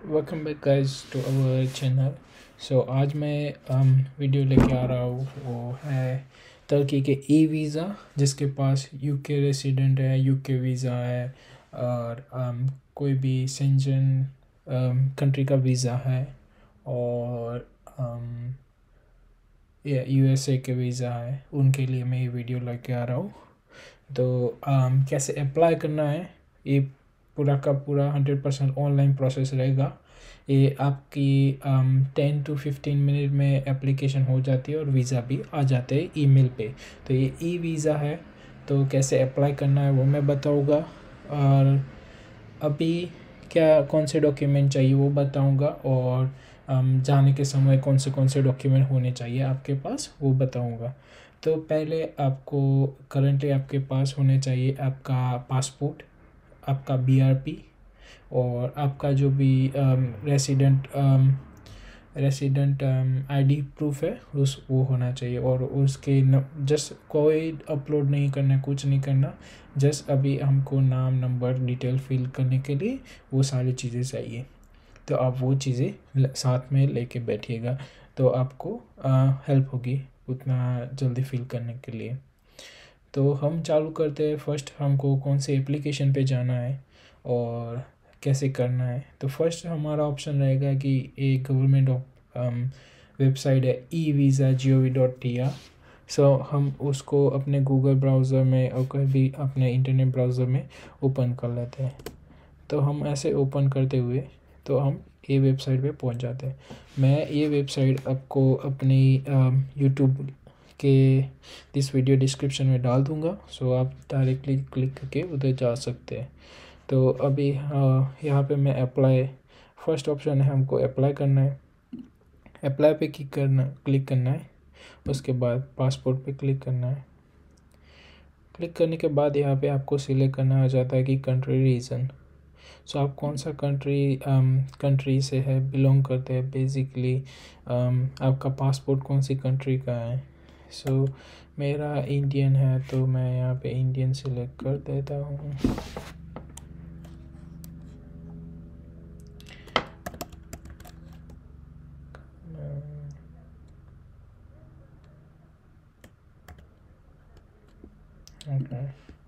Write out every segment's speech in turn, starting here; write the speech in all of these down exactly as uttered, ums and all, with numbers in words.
Welcome back guys to our channel. So आज मैं um, video लेके आ रहा हूँ, वो है तुर्की के ई वीज़ा। जिसके पास यूके रेसिडेंट है, यूके वीज़ा है और um, कोई भी सेंजन कंट्री का वीज़ा है और um, ये यूएसए के वीज़ा है, उनके लिए मैं ये वीडियो लेके आ रहा हूँ। तो um, कैसे अप्लाई करना है, ये पूरा का पूरा हंड्रेड परसेंट ऑनलाइन प्रोसेस रहेगा। ये आपकी टेन टू फिफ्टीन मिनट में एप्लीकेशन हो जाती है और वीज़ा भी आ जाते हैं ईमेल पे। तो ये ई वीज़ा है, तो कैसे अप्लाई करना है वो मैं बताऊँगा, और अभी क्या कौन से डॉक्यूमेंट चाहिए वो बताऊँगा, और um, जाने के समय कौन से कौन से डॉक्यूमेंट होने चाहिए आपके पास वो बताऊँगा। तो पहले आपको करंटली आपके पास होने चाहिए आपका पासपोर्ट, आपका बीआरपी और आपका जो भी रेसिडेंट रेसिडेंट आईडी प्रूफ है उस वो होना चाहिए। और उसके जस्ट कोई अपलोड नहीं करना, कुछ नहीं करना, जस्ट अभी हमको नाम नंबर डिटेल फिल करने के लिए वो सारी चीज़ें चाहिए। तो आप वो चीज़ें साथ में लेके बैठिएगा, तो आपको हेल्प होगी उतना जल्दी फिल करने के लिए। तो हम चालू करते हैं। फर्स्ट हमको कौन से एप्लीकेशन पे जाना है और कैसे करना है। तो फर्स्ट हमारा ऑप्शन रहेगा कि एक गवर्नमेंट वेबसाइट है e visa G O V dot T R. So हम उसको अपने गूगल ब्राउज़र में और कहीं भी अपने इंटरनेट ब्राउज़र में ओपन कर लेते हैं। तो हम ऐसे ओपन करते हुए तो हम ये वेबसाइट पे पहुंच जाते हैं। मैं ये वेबसाइट आपको अपनी यूट्यूब के दिस वीडियो डिस्क्रिप्शन में डाल दूंगा, सो आप डायरेक्टली क्लिक करके उधर जा सकते हैं। तो अभी यहाँ पे मैं अप्लाई, फर्स्ट ऑप्शन है हमको अप्लाई करना है। अप्लाई पे क्लिक करना क्लिक करना है उसके बाद पासपोर्ट पे क्लिक करना है। क्लिक करने के बाद यहाँ पे आपको सिलेक्ट करना आ जाता है कि कंट्री रीजन। सो आप कौन सा कंट्री कंट्री से है बिलोंग करते हैं बेसिकली, आपका पासपोर्ट कौन सी कंट्री का है। सो so, मेरा इंडियन है तो मैं यहाँ पे इंडियन सिलेक्ट कर देता हूँ। Okay,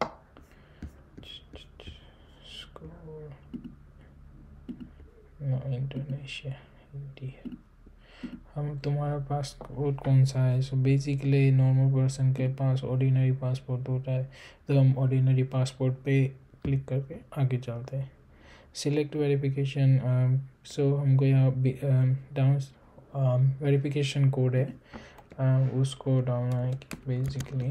Indonesia, India. हम तुम्हारा पासपोर्ट कौन सा है। सो बेसिकली नॉर्मल पर्सन के पास ऑर्डिनरी पासपोर्ट होता है, तो हम ऑर्डिनरी पासपोर्ट पे क्लिक करके आगे चलते हैं। सिलेक्ट वेरिफिकेशन, सो हमको यहाँ डाउन वेरिफिकेशन कोड है, uh, उसको डालना है बेसिकली।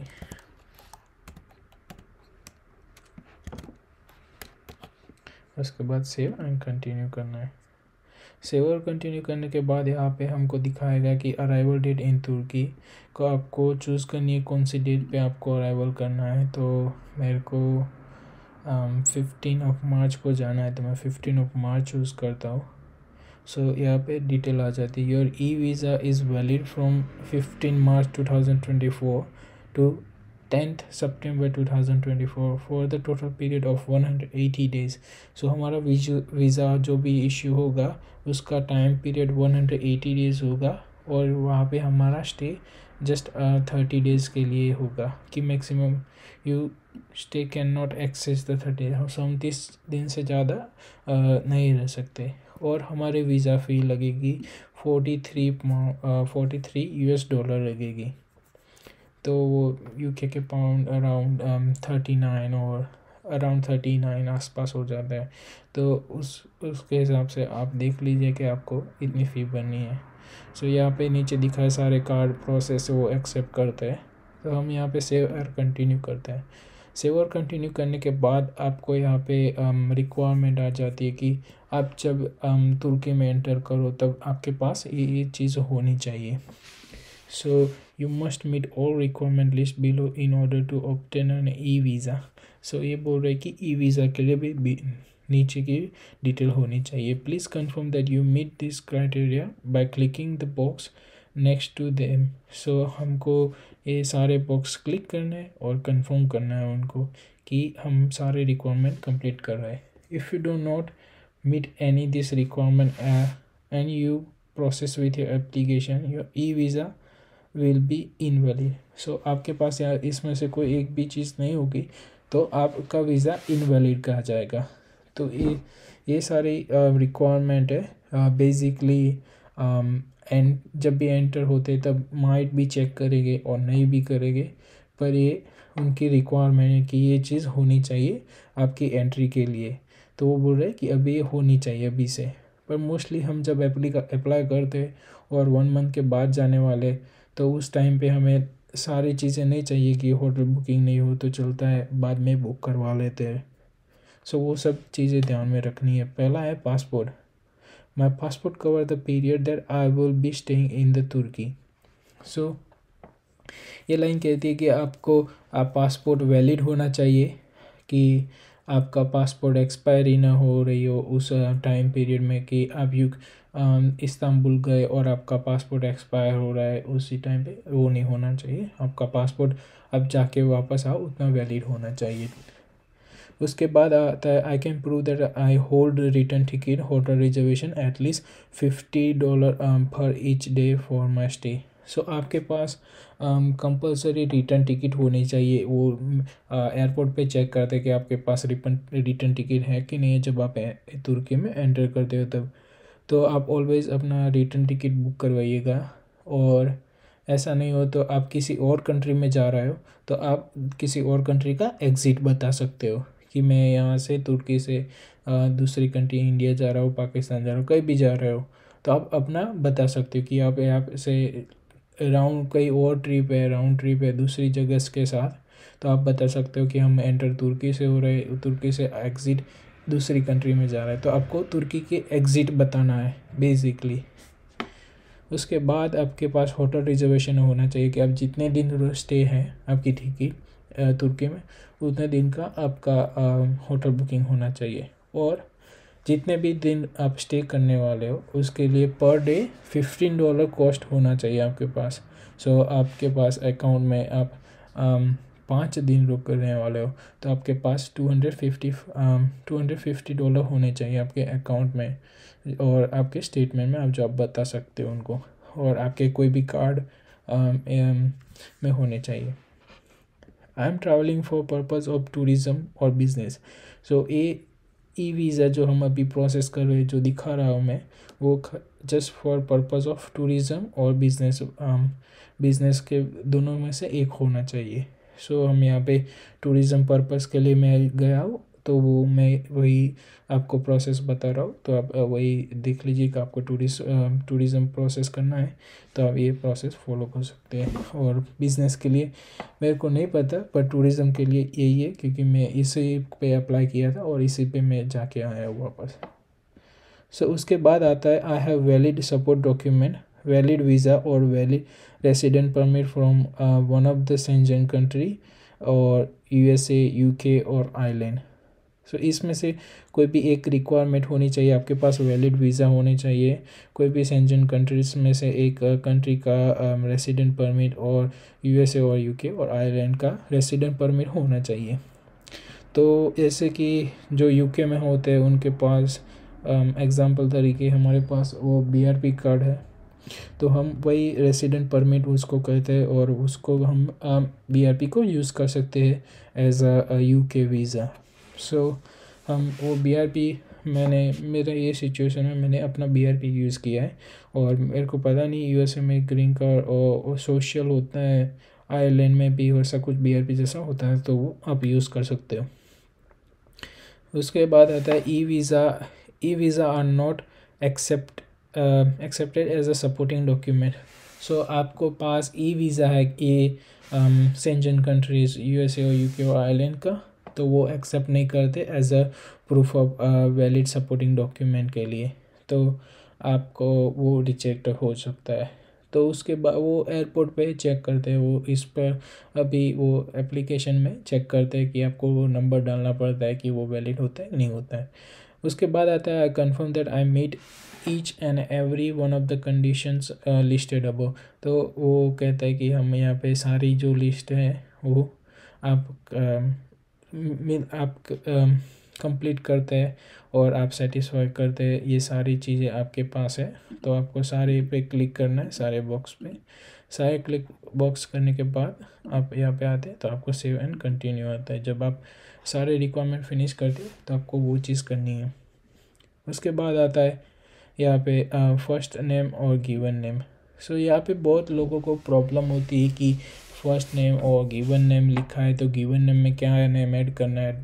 उसके बाद सेव एंड कंटिन्यू करना है। सेव और कंटिन्यू करने के बाद यहाँ पे हमको दिखाएगा कि अराइवल डेट इन तुर्की को आपको चूज़ करनी है, कौन सी डेट पे आपको अराइवल करना है। तो मेरे को फिफ्टीन ऑफ मार्च को जाना है, तो मैं फिफ्टीन ऑफ मार्च चूज़ करता हूँ। सो so, यहाँ पे डिटेल आ जाती है। Your e visa is valid from fifteen March two thousand twenty four to tenth September two thousand twenty four for the total period of one hundred eighty days. So हमारा visa जो भी issue होगा उसका time period one hundred eighty days होगा, और वहाँ पे हमारा स्टे जस्ट थर्टी डेज़ के लिए होगा कि maximum you stay can not access the thirty. हम उनतीस दिन से ज़्यादा uh, नहीं रह सकते। और हमारे वीज़ा फ़ी लगेगी forty three forty three US dollar लगेगी। तो वो यूके के पाउंड अराउंड थर्टी नाइन और अराउंड थर्टी नाइन आसपास हो जाता है। तो उस उसके हिसाब से आप देख लीजिए कि आपको इतनी फ़ी भरनी है। सो यहाँ पे नीचे दिखा है सारे कार्ड प्रोसेस वो एक्सेप्ट करते हैं। तो हम यहाँ पे सेव और कंटिन्यू करते हैं। सेव और कंटिन्यू करने के बाद आपको यहाँ पे रिक्वायरमेंट आ जाती है कि आप जब um, तुर्की में एंटर करो तब आपके पास ये ये चीज़ होनी चाहिए। So you must meet all requirement list below in order to obtain an e visa. So ये बोल रहे हैं कि ई वीज़ा के लिए भी, भी नीचे की डिटेल होनी चाहिए। Please confirm that you meet this criteria by clicking the box next to them. So हमको ये सारे बॉक्स क्लिक करना है और कंफर्म करना है उनको कि हम सारे रिक्वायरमेंट कंप्लीट कर रहे हैं। If you do not meet any this requirement uh, and you process with your application, your e visa will be invalid. so आपके पास यार इसमें से कोई एक भी चीज़ नहीं होगी तो आपका वीज़ा इनवैलिड कहा जाएगा। तो ये ये सारी रिक्वायरमेंट है बेसिकली। एंड जब भी एंटर होते तब माइट भी चेक करेंगे और नहीं भी करेंगे, पर ये उनकी रिक्वायरमेंट है कि ये चीज़ होनी चाहिए आपकी एंट्री के लिए। तो वो बोल रहे हैं कि अभी ये होनी चाहिए अभी से। पर मोस्टली हम जब एप्ली अप्लाई करते और वन मंथ के बाद जाने वाले, तो उस टाइम पे हमें सारी चीज़ें नहीं चाहिए कि होटल बुकिंग नहीं हो तो चलता है, बाद में बुक करवा लेते हैं। सो वो सब चीज़ें ध्यान में रखनी है। पहला है passport. My passport cover the period that I will be staying in the Turkey. So ये लाइन कहती है कि आपको आप पासपोर्ट वैलिड होना चाहिए, कि आपका पासपोर्ट एक्सपायरी ना हो रही हो उस टाइम पीरियड में कि आप यू इस्तांबुल गए और आपका पासपोर्ट एक्सपायर हो रहा है उसी टाइम पे, वो नहीं होना चाहिए। आपका पासपोर्ट अब जाके वापस आओ उतना वैलिड होना चाहिए। उसके बाद आता है I can prove that I hold return ticket hotel reservation at least fifty dollar per each day for my stay. So आपके पास कंपलसरी रिटर्न टिकट होनी चाहिए। वो एयरपोर्ट पे चेक करते कि आपके पास रिटर्न टिकट है कि नहीं है जब आप तुर्की में एंटर करते हो तब। तो आप ऑलवेज़ अपना रिटर्न टिकट बुक करवाइएगा। और ऐसा नहीं हो तो आप किसी और कंट्री में जा रहे हो तो आप किसी और कंट्री का एग्ज़िट बता सकते हो कि मैं यहाँ से तुर्की से दूसरी कंट्री इंडिया जा रहा हूँ, पाकिस्तान जा रहा हूँ, कहीं भी जा रहे हो तो आप अपना बता सकते हो कि आप यहाँ से राउंड कहीं और ट्रिप है, राउंड ट्रिप है दूसरी जगह के साथ, तो आप बता सकते हो कि हम एंटर तुर्की से हो रहे, तुर्की से एग्ज़िट दूसरी कंट्री में जा रहा है। तो आपको तुर्की के एग्ज़िट बताना है बेसिकली। उसके बाद आपके पास होटल रिजर्वेशन होना चाहिए कि आप जितने दिन स्टे है आपकी टिकट तुर्की में उतने दिन का आपका होटल बुकिंग होना चाहिए। और जितने भी दिन आप स्टे करने वाले हो उसके लिए per day fifteen dollar cost होना चाहिए आपके पास। सो so, आपके पास अकाउंट में आप पाँच दिन रुक करने वाले हो तो आपके पास two hundred fifty two hundred fifty dollar होने चाहिए आपके अकाउंट में, और आपके स्टेटमेंट में आप जो आप बता सकते हो उनको, और आपके कोई भी कार्ड में होने चाहिए। I am travelling for purpose of tourism और बिजनेस। सो ये ई वीज़ा जो हम अभी प्रोसेस कर रहे हैं जो दिखा रहा हूँ मैं, वो just for purpose of tourism और बिजनेस बिजनेस के दोनों में से एक होना चाहिए। सो so, हम यहाँ पे टूरिज़्म पर्पज़ के लिए मैं गया हूँ तो वो मैं वही आपको प्रोसेस बता रहा हूँ। तो आप वही देख लीजिए कि आपको टूरिस्ट टूरिज़्म प्रोसेस करना है तो आप ये प्रोसेस फॉलो कर सकते हैं। और बिज़नेस के लिए मेरे को नहीं पता, पर टूरिज़्म के लिए यही है क्योंकि मैं इसी पे अप्लाई किया था और इसी पे मैं जाके आया हूँ वापस। सो so, उसके बाद आता है I have valid support document, valid visa और valid resident permit from one of the Schengen country और यूएसए, यूके और आयरलैंड। सो so, इसमें से कोई भी एक रिक्वायरमेंट होनी चाहिए। आपके पास वैलिड वीज़ा होने चाहिए, कोई भी शेंजन कंट्रीज में से एक कंट्री का रेसिडेंट परमिट और यूएसए और यूके और आयरलैंड का रेसिडेंट परमिट होना चाहिए। तो जैसे कि जो यूके में होते हैं उनके पास एग्ज़ाम्पल तरीके हमारे पास वो बीआरपी कार्ड है, तो हम वही रेसिडेंट परमिट उसको कहते हैं और उसको हम बीआरपी को यूज़ कर सकते हैं as a UK visa. So हम वो बीआरपी मैंने मेरा ये सिचुएशन में मैंने अपना बीआरपी यूज़ किया है, और मेरे को पता नहीं यूएसए में ग्रीन कार्ड और सोशल होता है, आयरलैंड में भी वैसा कुछ बीआरपी जैसा होता है, तो वो आप यूज़ कर सकते हो। उसके बाद आता है e visa. E visa are not accept accepted as a supporting document. So आपको पास ई वीज़ा है ये शेंजन कंट्रीज़ यूएसए और यूके और आयरलैंड का, तो वो एक्सेप्ट नहीं करते as a proof of valid supporting document के लिए, तो आपको वो रिजेक्ट हो सकता है। तो उसके बाद वो एयरपोर्ट पे चेक करते हैं, वो इस पर अभी वो एप्लीकेशन में चेक करते हैं कि आपको वो नंबर डालना पड़ता है कि वो वैलिड होता है नहीं होता है। उसके बाद आता है I confirm that I meet each and every one of the conditions listed above. तो वो कहता है कि हम यहाँ पे सारी जो लिस्ट है वो आप uh, आप कंप्लीट करते हैं और आप सेटिस्फाई करते हैं, ये सारी चीज़ें आपके पास है, तो आपको सारे पे क्लिक करना है, सारे बॉक्स पे। सारे क्लिक बॉक्स करने के बाद आप यहाँ पे आते हैं तो आपको सेव एंड कंटिन्यू आता है। जब आप सारे रिक्वायरमेंट फिनिश करते हैं तो आपको वो चीज़ करनी है। उसके बाद आता है यहाँ पे फर्स्ट नेम और गिवन नेम। सो यहाँ पे बहुत लोगों को प्रॉब्लम होती है कि फर्स्ट नेम और गिवन नेम लिखा है तो गिवन नेम में क्या नेम ऐड करना है,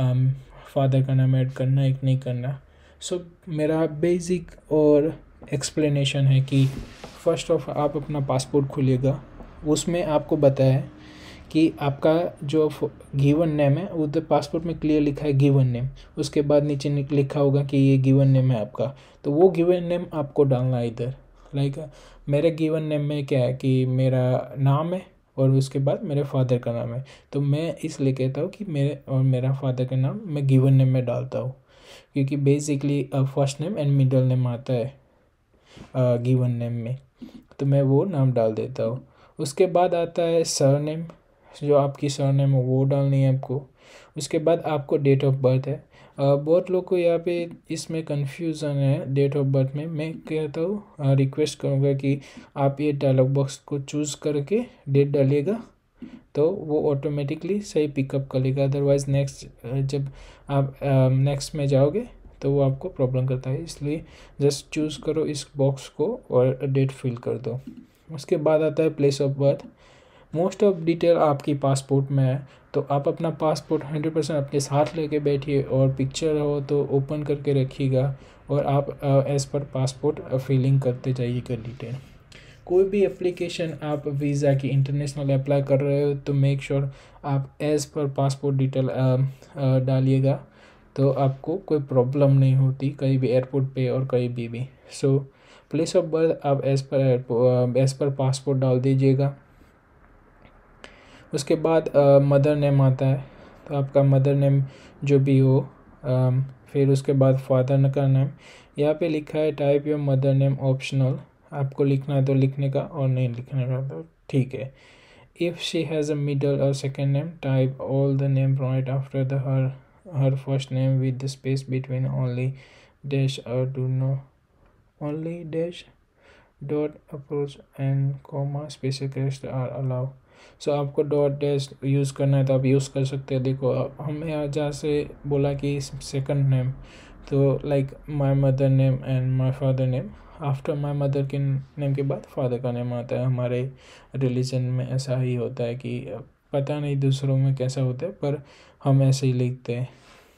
फादर का नाम ऐड करना है कि नहीं करना। सो so, मेरा बेसिक और एक्सप्लेनेशन है कि फर्स्ट ऑफ आप अपना पासपोर्ट खोलिएगा, उसमें आपको बताया है कि आपका जो गिवन नेम है वो तो पासपोर्ट में क्लियर लिखा है गिवन नेम, उसके बाद नीचे लिखा होगा कि ये गिवन नेम है आपका, तो वो गिवन नेम आपको डालना है इधर। लाइक मेरे गिवन नेम में क्या है कि मेरा नाम है और उसके बाद मेरे फादर का नाम है, तो मैं इसलिए कहता हूँ कि मेरे और मेरा फादर का नाम मैं गिवन नेम में डालता हूँ, क्योंकि basically first name and middle name आता है गिवन नेम में, तो मैं वो नाम डाल देता हूँ। उसके बाद आता है सर नेम, जो आपकी सर नेम है वो डालनी है आपको। उसके बाद आपको डेट ऑफ बर्थ है। uh, बहुत लोग को यहाँ पे इसमें कन्फ्यूज़न है डेट ऑफ बर्थ में। मैं कहता हूँ रिक्वेस्ट करूँगा कि आप ये डायलॉग बॉक्स को चूज़ करके डेट डालिएगा, तो वो ऑटोमेटिकली सही पिकअप कर लेगा। अदरवाइज़ नेक्स्ट जब आप नेक्स्ट uh, में जाओगे तो वो आपको प्रॉब्लम करता है, इसलिए जस्ट चूज़ करो इस बॉक्स को और डेट फिल कर दो। उसके बाद आता है place of birth. Most of detail आपकी पासपोर्ट में है, तो आप अपना पासपोर्ट हंड्रेड परसेंट अपने साथ लेके बैठिए और पिक्चर हो तो ओपन करके रखिएगा और आप एज़ पर पासपोर्ट फिलिंग करते जाइएगा डिटेल। कोई भी एप्लीकेशन आप वीज़ा की इंटरनेशनल अप्लाई कर रहे हो तो मेक श्योर आप एज़ पर पासपोर्ट डिटेल डालिएगा, तो आपको कोई प्रॉब्लम नहीं होती कहीं भी एयरपोर्ट पे और कहीं भी भी। सो प्लेस ऑफ बर्थ आप as per as per passport डाल दीजिएगा। उसके बाद मदर नेम आता है, तो आपका मदर नेम जो भी हो। आ, फिर उसके बाद फादर का नाम यहाँ पे लिखा है type your mother name optional, आपको लिखना है तो लिखने का और नहीं लिखने का तो ठीक है। If she has a middle और second name type all the name right after the her her first name with the space between only dash और do no only dash dot approach and comma special character are allow. So आपको dot dash use करना है तो आप use कर सकते हैं। देखो हमें यहाँ जहाँ से बोला कि सेकंड नेम, तो like my mother name and my father name, after my mother के नेम के बाद फादर का नेम आता है। हमारे रिलीजन में ऐसा ही होता है कि पता नहीं दूसरों में कैसा होता है पर हम ऐसे ही लिखते हैं।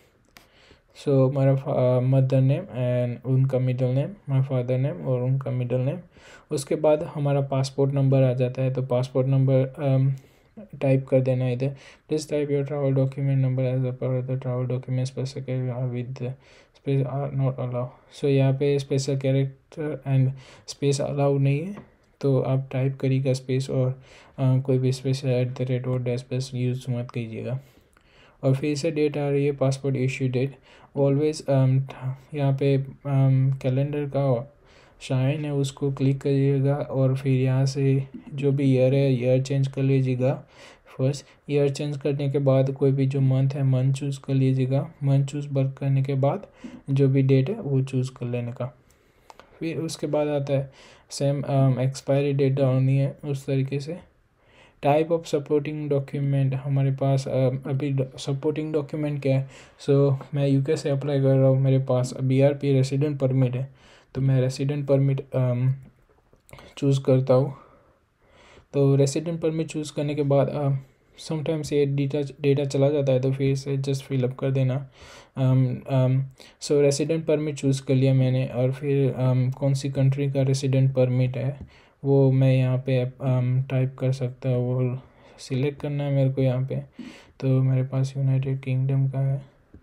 सो मेरा मदर नेम एंड उनका middle name, my father name और उनका मिडल नेम। उसके बाद हमारा पासपोर्ट नंबर आ जाता है, तो पासपोर्ट नंबर टाइप कर देना है इधर। Please type your travel document number as a per the travel document special character with space are not allow. So यहाँ पे special character and space allow नहीं है, तो आप टाइप करिएगा स्पेस और uh, कोई भी स्पेस एट द रेट और डैश स्पेस यूज़ मत कीजिएगा। और फिर से डेट आ रही है पासपोर्ट इश्यू डेट। ऑलवेज यहाँ पे कैलेंडर um, का शाइन है उसको क्लिक करिएगा और फिर यहाँ से जो भी ईयर है ईयर चेंज कर लीजिएगा। फर्स्ट ईयर चेंज करने के बाद कोई भी जो मंथ है मंथ चूज़ कर लीजिएगा। मंथ चूज़ वर्क करने के बाद जो भी डेट है वो चूज़ कर लेने का। फिर उसके बाद आता है सेम एक्सपायरी डेट डालनी है उस तरीके से। टाइप ऑफ सपोर्टिंग डॉक्यूमेंट हमारे पास uh, अभी सपोर्टिंग डॉक्यूमेंट क्या है। सो so, मैं यूके से अप्लाई कर रहा हूँ, मेरे पास B R P resident permit है, तो मैं रेसिडेंट परमिट चूज़ करता हूँ। तो रेसिडेंट परमिट चूज़ करने के बाद समटाइम्स ये डेटा डेटा चला जाता है, तो फिर से जस्ट फिलअप कर देना। सो रेसिडेंट परमिट चूज़ कर लिया मैंने, और फिर um, कौन सी कंट्री का रेसिडेंट परमिट है वो मैं यहाँ पे टाइप कर सकता हूँ, वो सिलेक्ट करना है मेरे को यहाँ पे। तो मेरे पास यूनाइटेड किंगडम का है,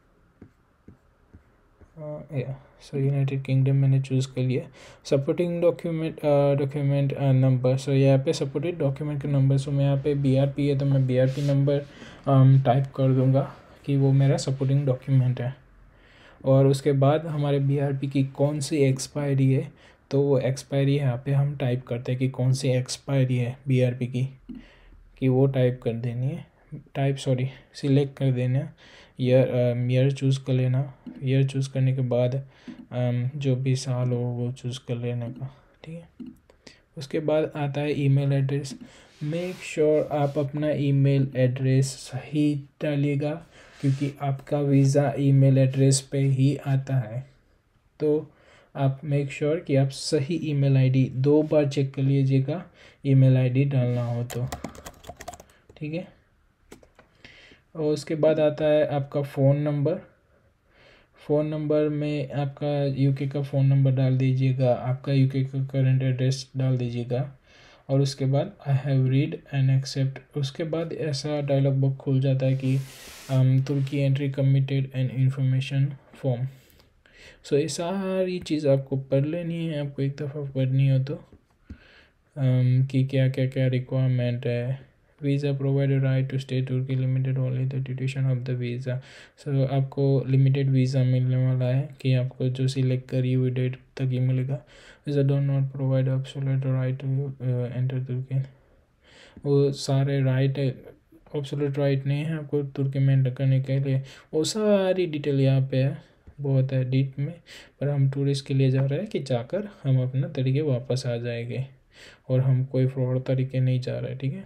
सो यूनाइटेड किंगडम मैंने चूज़ कर लिया। Supporting document document number, so यहाँ पे सपोर्टेड डॉक्यूमेंट का नंबर, सो मैं यहाँ पे बी आर पी है तो मैं B R P number type कर दूँगा कि वो मेरा सपोर्टिंग डॉक्यूमेंट है। और उसके बाद हमारे बी आर पी की कौन सी एक्सपायरी है, तो वो एक्सपायरी यहाँ पे हम टाइप करते हैं कि कौन सी एक्सपायरी है बी आर पी की, कि वो टाइप कर देनी है। टाइप सॉरी सिलेक्ट कर देना, ईयर ईयर चूज़ कर लेना। ईयर चूज़ करने के बाद um, जो भी साल हो वो चूज़ कर लेने का, ठीक है। उसके बाद आता है ईमेल एड्रेस। मेक श्योर आप अपना ईमेल एड्रेस सही डालिएगा, क्योंकि आपका वीज़ा ईमेल एड्रेस पे ही आता है। तो आप मेक श्योर कि आप सही ईमेल आईडी दो बार चेक कर लीजिएगा, ईमेल आईडी डालना हो तो, ठीक है। और उसके बाद आता है आपका फ़ोन नंबर। फ़ोन नंबर में आपका यूके का फ़ोन नंबर डाल दीजिएगा, आपका यूके का करंट एड्रेस डाल दीजिएगा, और उसके बाद I have read and accept. उसके बाद ऐसा डायलॉग बॉक्स खुल जाता है कि Turkey entry committed and information form. So ये सारी चीज़ आपको पढ़ लेनी है, आपको एक दफ़ा पढ़नी हो तो um, कि क्या क्या क्या रिक्वायरमेंट है। Visa provide right to stay Turkey limited only the duration of the visa. So आपको लिमिटेड वीज़ा मिलने वाला है कि आपको जो सिलेक्ट करी हुई डेट तक ही मिलेगा। Visa don't not provide absolute right to enter Turkey. वो सारे राइट एब्सोल्यूट राइट नहीं है आपको तुर्की में एंटर करने के लिए। वो सारी डिटेल यहाँ पे है, बहुत है डीप में, पर हम टूरिस्ट के लिए जा रहे हैं कि जाकर हम अपना तरीके वापस आ जाएंगे, और हम कोई फ्रॉड तरीके नहीं जा रहे, ठीक है।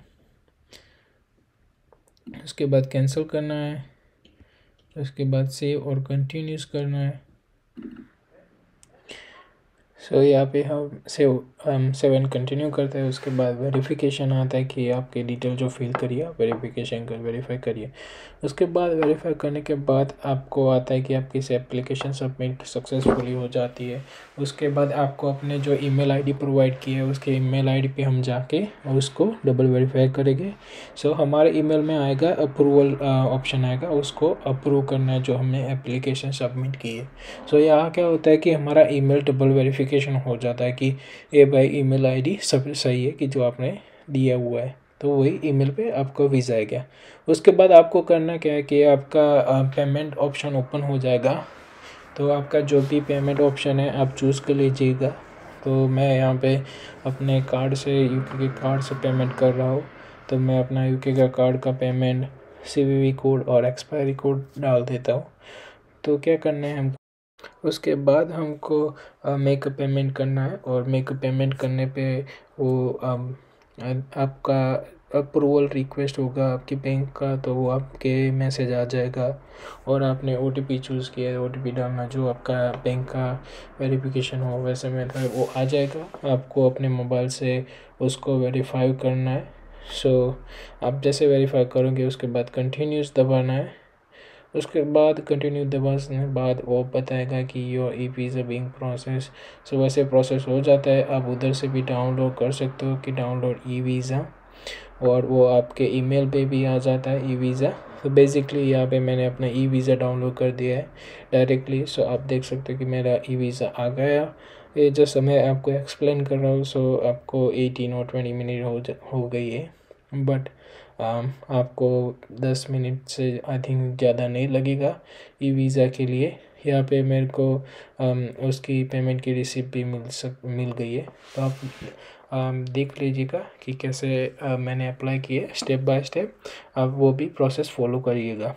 उसके बाद कैंसिल करना है, उसके बाद सेव और कंटिन्यूस करना है। सो so, यहाँ पे हम सेव हम सेवन कंटिन्यू करते हैं। उसके बाद वेरिफिकेशन आता है कि आपकी डिटेल जो फिल करिए आप वेरिफिकेशन कर वेरीफाई करिए। उसके बाद वेरीफाई करने के बाद आपको आता है कि आपकी एप्लीकेशन सबमिट सक्सेसफुली हो जाती है। उसके बाद आपको अपने जो ईमेल आईडी प्रोवाइड की है उसके ईमेल आईडी पे हम जाके और उसको डबल वेरीफाई करेंगे। सो so, हमारे ईमेल में आएगा अप्रूवल ऑप्शन आएगा, उसको अप्रूव करना है जो हमने एप्लीकेशन सबमिट की है। सो so, यहाँ क्या होता है कि हमारा ईमेल डबल वेरिफिकेशन हो जाता है कि ये भाई ईमेल आईडी सब सही है कि जो आपने दिया हुआ है, तो वही ईमेल पे आपको वीज़ा आ गया। उसके बाद आपको करना क्या है कि आपका पेमेंट ऑप्शन ओपन हो जाएगा, तो आपका जो भी पेमेंट ऑप्शन है आप चूज़ कर लीजिएगा। तो मैं यहाँ पे अपने कार्ड से यूके के कार्ड से पेमेंट कर रहा हूँ, तो मैं अपना यूके का कार्ड का पेमेंट सीवीवी कोड और एक्सपायरी कोड डाल देता हूँ। तो क्या करना है हम, उसके बाद हमको मेक पेमेंट करना है, और मेक पेमेंट करने पे वो आ, आपका अप्रूवल रिक्वेस्ट होगा आपकी बैंक का, तो वो आपके मैसेज आ जाएगा, और आपने ओटीपी चूज़ किया है ओटीपी डालना जो आपका बैंक का वेरिफिकेशन हो वैसे में वो आ जाएगा। आपको अपने मोबाइल से उसको वेरीफाई करना है। सो आप जैसे वेरीफाई करोगे उसके बाद कंटिन्यूस दबाना है। उसके बाद कंटिन्यू दबाने के बाद वो बताएगा कि your e visa being process. So वैसे प्रोसेस हो जाता है, आप उधर से भी डाउनलोड कर सकते हो कि डाउनलोड ई वीज़ा, और वो आपके ईमेल पे भी आ जाता है ई वीज़ा। तो बेसिकली यहाँ पे मैंने अपना ई वीज़ा डाउनलोड कर दिया है डायरेक्टली। सो आप देख सकते हो कि मेरा ई वीज़ा आ गया। ये जैसे मैं आपको एक्सप्लेन कर रहा हूँ, सो आपको एटीन और ट्वेंटी मिनट हो हो गई है, बट Um, आपको दस मिनट से आई थिंक ज़्यादा नहीं लगेगा ई वीज़ा के लिए। यहाँ पे मेरे को um, उसकी पेमेंट की रिसिप्ट भी मिल सक मिल गई है। तो आप um, देख लीजिएगा कि कैसे uh, मैंने अप्लाई किए स्टेप बाय स्टेप, आप वो भी प्रोसेस फॉलो करिएगा।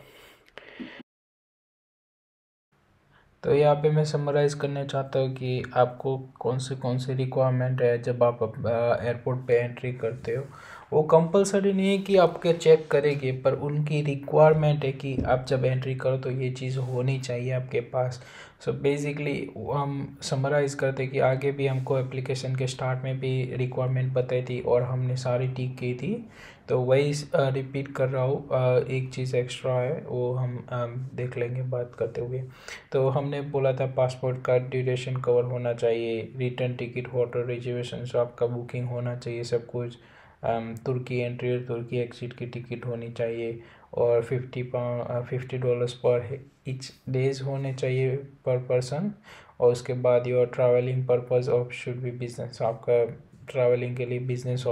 तो यहाँ पे मैं समराइज़ करना चाहता हूँ कि आपको कौन से कौन से रिक्वायरमेंट है जब आप एयरपोर्ट पे एंट्री करते हो। वो कंपलसरी नहीं है कि आपके चेक करेंगे, पर उनकी रिक्वायरमेंट है कि आप जब एंट्री करो तो ये चीज़ होनी चाहिए आपके पास। सो so बेसिकली हम समराइज़ करते कि आगे भी हमको एप्लीकेशन के स्टार्ट में भी रिक्वायरमेंट बताई थी और हमने सारी टिक की थी, तो वही रिपीट कर रहा हूँ। एक चीज़ एक्स्ट्रा है वो हम आ, देख लेंगे बात करते हुए। तो हमने बोला था पासपोर्ट का ड्यूरेशन कवर होना चाहिए, return ticket, hotel reservation, so आपका बुकिंग होना चाहिए सब कुछ। तुर्की एंट्री और तुर्की एग्जिट की टिकट होनी चाहिए, और fifty pound fifty dollars per each days होने चाहिए पर पर्सन। और उसके बाद your travelling purpose of should be business, आपका ट्रैवलिंग के लिए बिजनेस और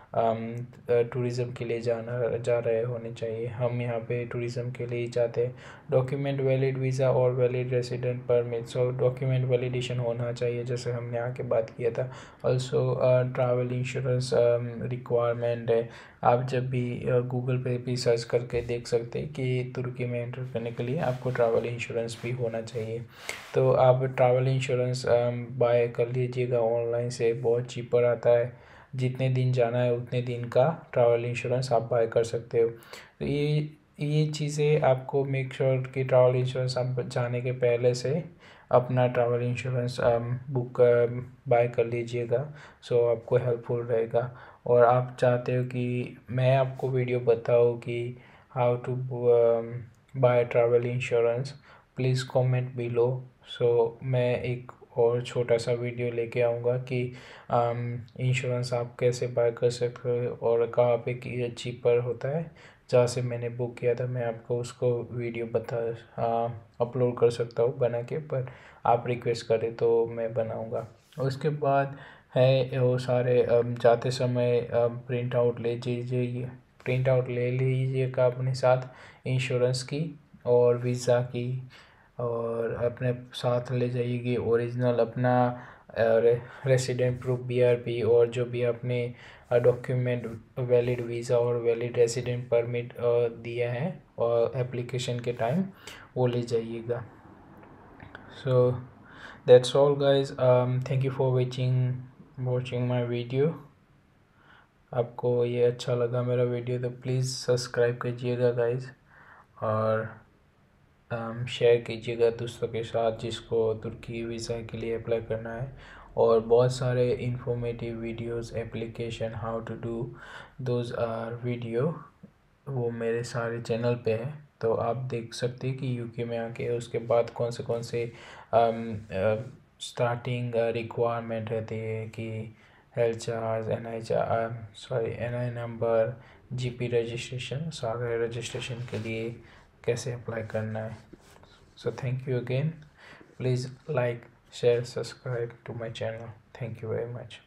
टूरिज़्म के लिए जाना जा रहे होने चाहिए। हम यहाँ पे टूरिज़्म के लिए ही जाते हैं। डॉक्यूमेंट वैलिड वीज़ा और valid resident permit, so document validation होना चाहिए जैसे हमने आके बात किया था। ऑल्सो ट्रैवल इंश्योरेंस रिक्वायरमेंट है। आप जब भी गूगल पे भी सर्च करके देख सकते हैं कि तुर्की में एंटर करने के लिए आपको ट्रैवल इंश्योरेंस भी होना चाहिए। तो आप ट्रैवल इंश्योरेंस बाय कर लीजिएगा ऑनलाइन से, बहुत चीपर आता है। जितने दिन जाना है उतने दिन का ट्रैवल इंश्योरेंस आप बाय कर सकते हो। तो ये ये चीज़ें आपको मेक श्योर कि ट्रैवल इंश्योरेंस आप जाने के पहले से अपना ट्रैवल इंश्योरेंस बुक बाय कर लीजिएगा, सो आपको हेल्पफुल रहेगा। और आप चाहते हो कि मैं आपको वीडियो बताऊँ कि how to buy travel insurance, please comment below. So मैं एक और छोटा सा वीडियो लेके आऊँगा कि इंश्योरेंस आप कैसे बाय कर सकते हो और कहाँ पे चीपर होता है। जहाँ से मैंने बुक किया था मैं आपको उसको वीडियो बता अपलोड कर सकता हूँ बना के, पर आप रिक्वेस्ट करें तो मैं बनाऊँगा। उसके बाद है वो सारे जाते समय प्रिंट आउट ले लीजिए प्रिंट आउट ले लीजिएगा अपने साथ इंश्योरेंस की और वीज़ा की, और अपने साथ ले जाइएगी ओरिजिनल अपना resident proof B R P, और जो भी आपने डॉक्यूमेंट वैलिड वीज़ा और वैलिड रेसिडेंट परमिट दिया है और एप्लीकेशन के टाइम वो ले जाइएगा। So that's all guys, thank you for watching watching my video. आपको ये अच्छा लगा मेरा वीडियो तो प्लीज़ सब्सक्राइब कीजिएगा गाइज, और शेयर कीजिएगा दोस्तों के साथ जिसको तुर्की वीज़ा के लिए अप्लाई करना है। और बहुत सारे informative videos application how to do those are video वो मेरे सारे चैनल पे है, तो आप देख सकते हैं कि यूके में आके उसके बाद कौन से कौन से स्टार्टिंग रिक्वायरमेंट रहती है कि health charge, N I charge, sorry N I number, G P registration, सारे रजिस्ट्रेशन के लिए कैसे अप्लाई करना है। So thank you again. Please like, share, subscribe to my channel. Thank you very much.